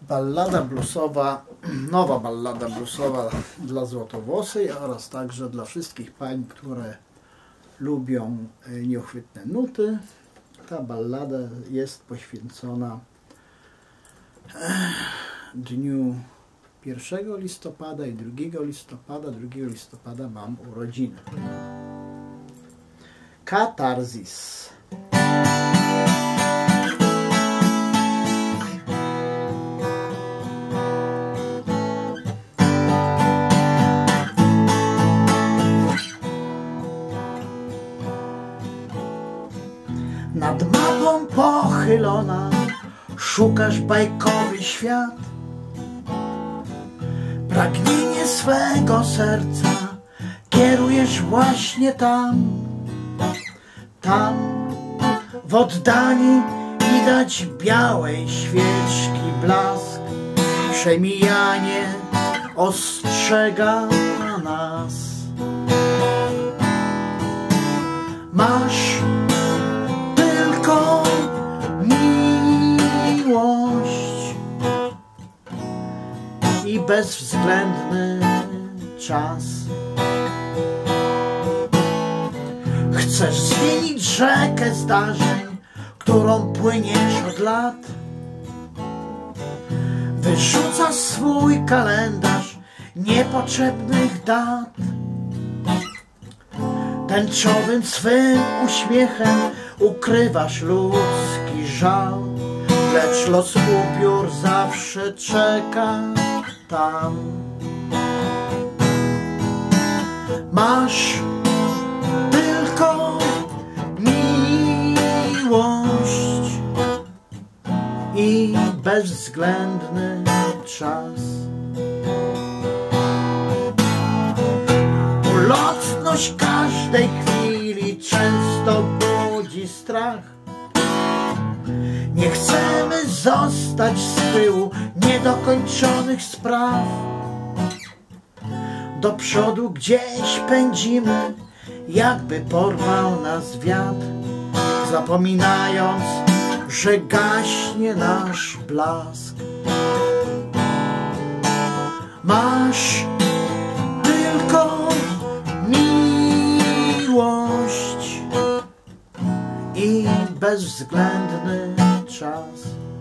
Ballada bluesowa, nowa ballada bluesowa dla złotowłosej oraz także dla wszystkich pań, które lubią nieuchwytne nuty. Ta ballada jest poświęcona dniu 1 listopada i 2 listopada. 2 listopada mam urodziny. Katarzis. Nad mapą pochylona szukasz bajkowy świat. Pragnienie swego serca kierujesz właśnie tam. Tam w oddali widać białej świeczki blask. Przemijanie ostrzega nas. Masz tylko miłość i bezwzględny czas. Chcesz zmienić rzekę zdarzeń, którą płyniesz od lat. Wyrzucasz swój kalendarz niepotrzebnych dat. Tęczowym swym uśmiechem ukrywasz ludzki żal, lecz los upiór zawsze czeka tam. Masz tylko miłość i bezwzględny czas. Ulotność każdej chwili często budzi strach. Nie chcemy zostać z tyłu niedokończonych spraw. Do przodu gdzieś pędzimy, jakby porwał nas wiatr, zapominając, że gaśnie nasz blask. Masz tylko miłość i bezwzględny czas.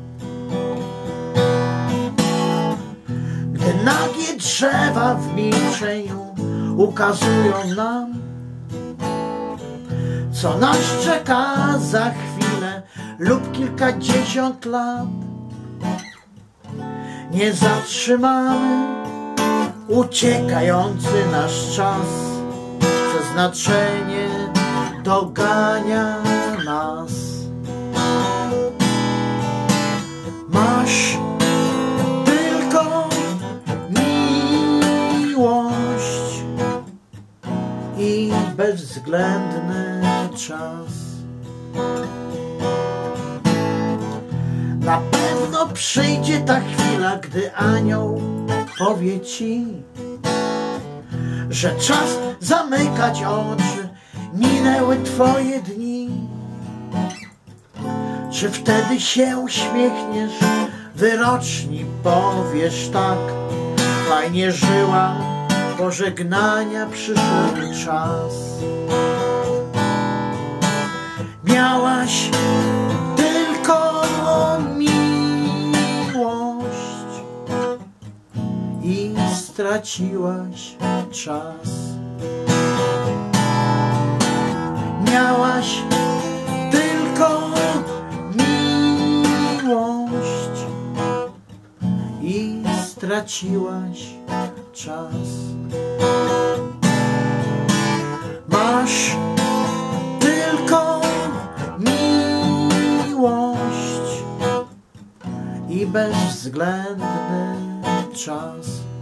Gdy nagie drzewa w milczeniu ukazują nam, co nas czeka za chwilę lub kilkadziesiąt lat, nie zatrzymamy uciekający nasz czas. Przeznaczenie dogania nas. Masz tylko miłość i bezwzględny czas. Na pewno przyjdzie ta chwila, gdy anioł powie ci, że czas zamykać oczy, minęły twoje dni. Czy wtedy się uśmiechniesz, wyroczni powiesz tak: fajnie żyła, pożegnania przyszedł czas. Miałaś tylko miłość i straciłaś czas. Miałaś tylko miłość i straciłaś czas. Masz tylko miłość i bezwzględny czas.